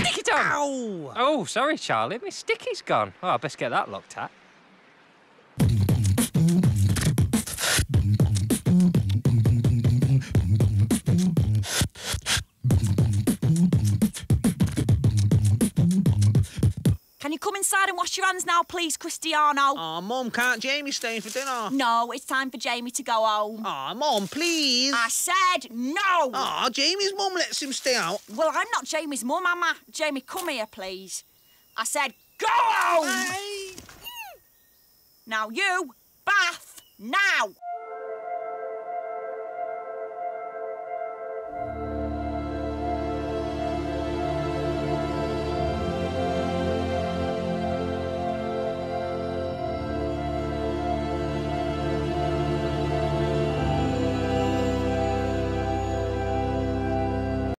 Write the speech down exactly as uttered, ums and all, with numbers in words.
Sticky done! Ow! Oh, sorry, Charlie. My sticky's gone. Oh, I best get that looked at. Can you come inside and wash your hands now, please, Cristiano? Oh, Mum, can't Jamie stay for dinner? No, it's time for Jamie to go home. Oh, Mum, please. I said no! Oh, Jamie's mum lets him stay out. Well, I'm not Jamie's mum, am I? Jamie, come here, please. I said go home! Hey. Now you, bath, now!